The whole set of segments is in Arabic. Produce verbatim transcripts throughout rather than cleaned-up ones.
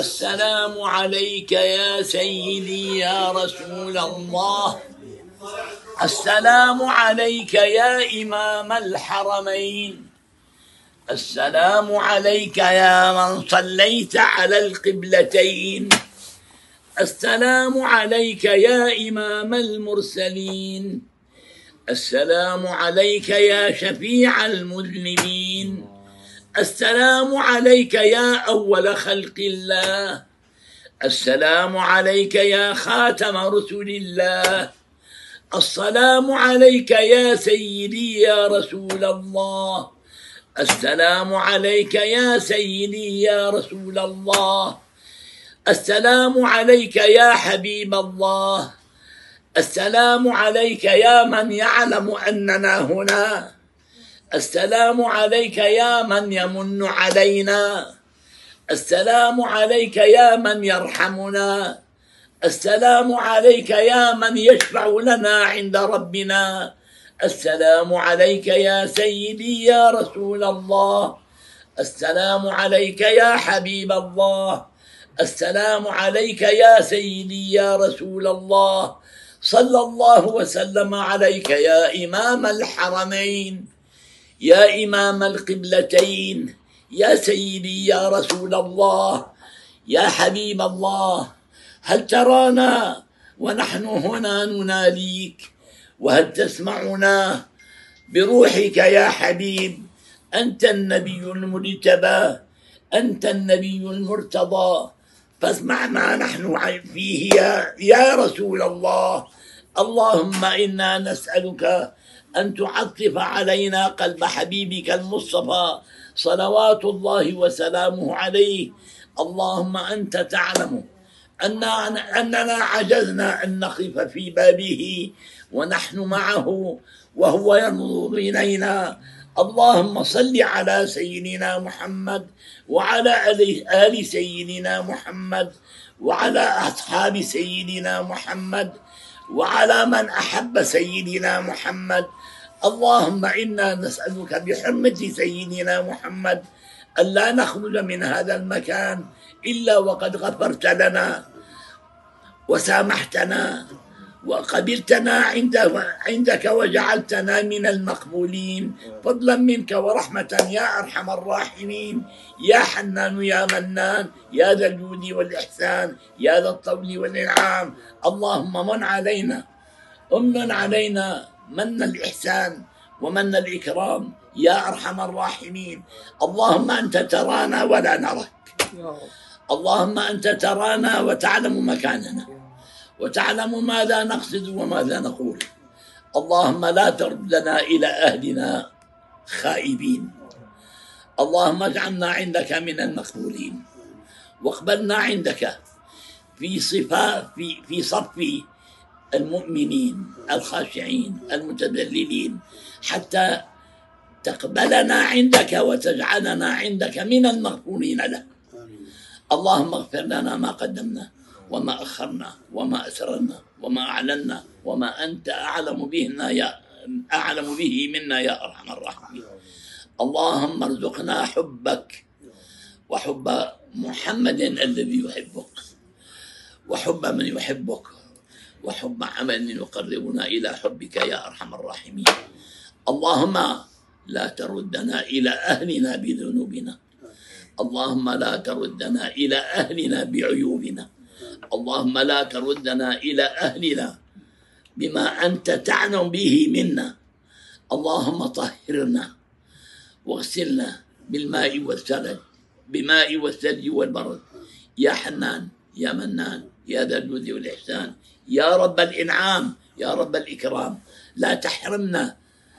السلام عليك يا سيدي يا رسول الله. السلام عليك يا إمام الحرمين. السلام عليك يا من صليت على القبلتين. السلام عليك يا إمام المرسلين. السلام عليك يا شفيع المذنبين. السلام عليك يا أول خلق الله. السلام عليك يا خاتم رسل الله. السلام عليك يا سيدي يا رسول الله. السلام عليك يا سيدي يا رسول الله. السلام عليك يا حبيب الله. السلام عليك يا من يعلم أننا هنا. السلام عليك يا من يمن علينا. السلام عليك يا من يرحمنا. السلام عليك يا من يشفع لنا عند ربنا. السلام عليك يا سيدي يا رسول الله. السلام عليك يا حبيب الله. السلام عليك يا سيدي يا رسول الله. صلى الله وسلم عليك يا إمام الحرمين، يا إمام القبلتين، يا سيدي يا رسول الله، يا حبيب الله. هل ترانا ونحن هنا نناديك؟ وهل تسمعنا بروحك يا حبيب؟ أنت النبي المجتبى، أنت النبي المرتضى، فاسمع ما نحن فيه يا, يا رسول الله. اللهم إنا نسألك أن تعطف علينا قلب حبيبك المصطفى صلوات الله وسلامه عليه. اللهم أنت تعلم أننا عجزنا أن نقف في بابه ونحن معه وهو ينظر إلينا. اللهم صل على سيدنا محمد وعلى آل سيدنا محمد وعلى أصحاب سيدنا محمد وعلى من أحب سيدنا محمد. اللهم إنا نسألك بحرمة سيدنا محمد ألا نخرج من هذا المكان إلا وقد غفرت لنا وسامحتنا وقبلتنا عندك وجعلتنا من المقبولين فضلا منك ورحمة يا أرحم الراحمين، يا حنان يا منان، يا ذا الجود والإحسان، يا ذا الطول والإنعام. اللهم من علينا أمن علينا من الإحسان ومن الإكرام يا أرحم الراحمين. اللهم أنت ترانا ولا نراك. اللهم أنت ترانا وتعلم مكاننا وتعلم ماذا نقصد وماذا نقول. اللهم لا تردنا إلى أهلنا خائبين. اللهم اجعلنا عندك من المقبولين واقبلنا عندك في صفا في في صف المؤمنين الخاشعين المتذللين حتى تقبلنا عندك وتجعلنا عندك من المغفورين له. اللهم اغفر لنا ما قدمنا وما أخرنا وما أسررنا وما أعلنا وما أنت أعلم بهنا يا أعلم به منا يا أرحم الراحمين. اللهم ارزقنا حبك وحب محمد الذي يحبك وحب من يحبك وحب عمل يقربنا إلى حبك يا أرحم الراحمين. اللهم لا تردنا إلى أهلنا بذنوبنا. اللهم لا تردنا إلى أهلنا بعيوبنا. اللهم لا تردنا إلى أهلنا بما أنت تعلم به منا. اللهم طهرنا واغسلنا بالماء والثلج بماء والثلج والبرد يا حنان يا منان يا ذا الجود والإحسان، يا رب الإنعام يا رب الإكرام. لا تحرمنا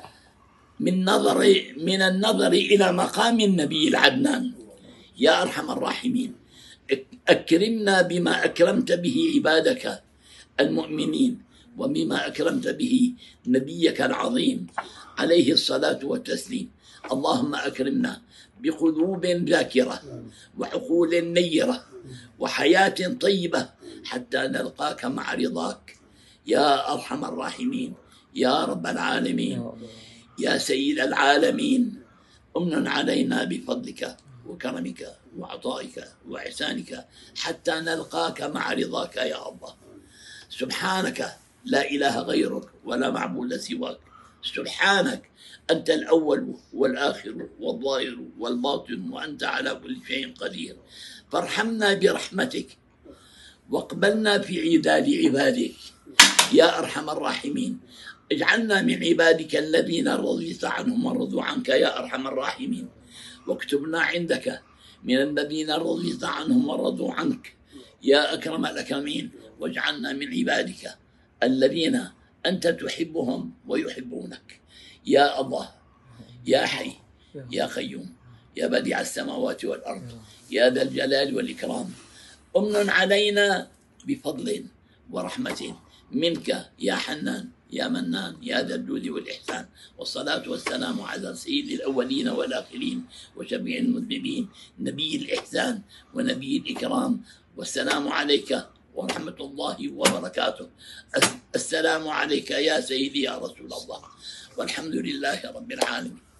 من نظر من النظر إلى مقام النبي العدنان يا أرحم الراحمين. أكرمنا بما أكرمت به عبادك المؤمنين وبما أكرمت به نبيك العظيم عليه الصلاة والتسليم. اللهم أكرمنا بقلوب ذاكرة وعقول نيرة وحياة طيبة حتى نلقاك مع رضاك يا أرحم الراحمين، يا رب العالمين، يا سيد العالمين. أمن علينا بفضلك وكرمك وعطائك وإحسانك حتى نلقاك مع رضاك يا الله. سبحانك لا إله غيرك ولا معبود سواك. سبحانك أنت الأول والآخر والظاهر والباطن وأنت على كل شيء قدير. فارحمنا برحمتك واقبلنا في عداد عبادك يا أرحم الراحمين. اجعلنا من عبادك الذين رضيت عنهم ورضوا عنك يا أرحم الراحمين. واكتبنا عندك من الذين رضيت عنهم ورضوا عنك يا أكرم الأكرمين. واجعلنا من عبادك الذين أنت تحبهم ويحبونك يا الله يا حي يا قيوم يا بديع السماوات والأرض يا ذا الجلال والإكرام. أمن علينا بفضل ورحمة منك يا حنان يا منان يا ذا الجود والإحسان. والصلاة والسلام على سيد الأولين والآخرين وشفيع المذنبين نبي الإحسان ونبي الإكرام. والسلام عليك ورحمة الله وبركاته. السلام عليك يا سيدي يا رسول الله والحمد لله رب العالمين.